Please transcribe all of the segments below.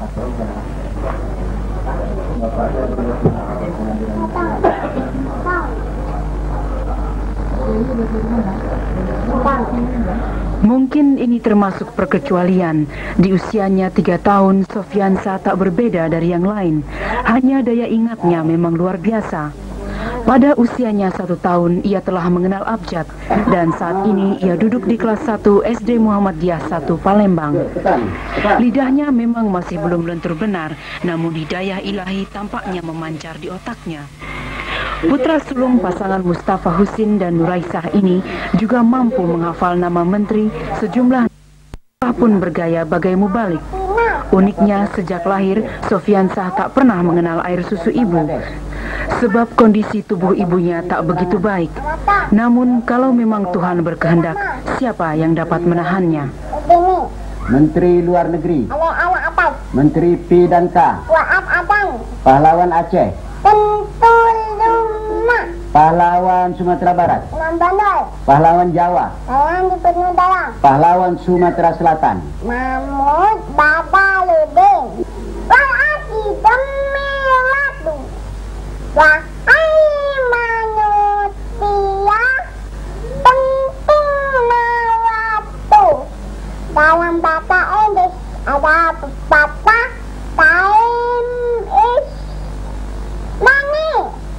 Mungkin ini termasuk perkecualian. Di usianya 3 tahun, Sofyansa tak berbeda dari yang lain. Hanya daya ingatnya memang luar biasa. Pada usianya 1 tahun, ia telah mengenal abjad. Dan saat ini ia duduk di kelas 1 SD Muhammadiyah 1 Palembang. Lidahnya memang masih belum lentur benar, namun hidayah ilahi tampaknya memancar di otaknya. Putra sulung pasangan Mustafa Husin dan Nuraisah ini juga mampu menghafal nama menteri, sejumlah pun bergaya bagai mubalik. Uniknya, sejak lahir, Sofyansah tak pernah mengenal air susu ibu, sebab kondisi tubuh ibunya tak begitu baik. Namun, kalau memang Tuhan berkehendak, siapa yang dapat menahannya? Menteri Luar Negeri, Menteri P dan K, Pahlawan Aceh, Pahlawan Sumatera Barat, Pahlawan Jawa, Pahlawan Sumatera Selatan, Mahmud Badaludin, Wa'ati Demilatu, Wahai manusia, penting mawatu. Dalam bahasa Inggris ada pepatah, time is money.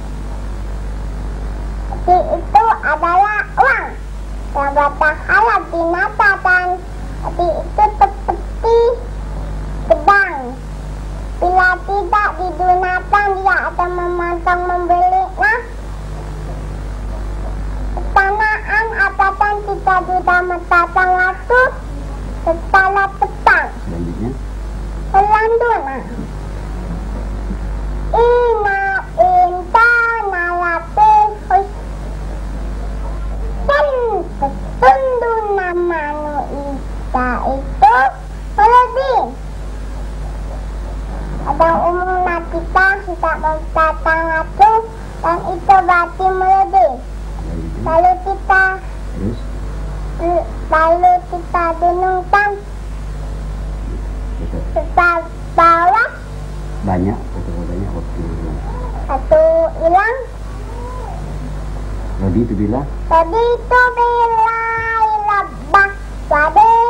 Itu adalah uang. Bahasa halal dinatakan itu seperti pedang. Bila tidak digunakan, dia akan memotong membelinya. Pertanaan apakah kita sudah menetapkan waktu setelah petang. Selanjutnya, Ina intana lapehus sesungguhnya manusia itu melebih. Pada umumnya kita tidak memperhatikan waktu dan itu berarti melebih. Lalu kita denungkan serta bawah banyak waktu. Satu hilang. Tadi itu bila Labah. Jadi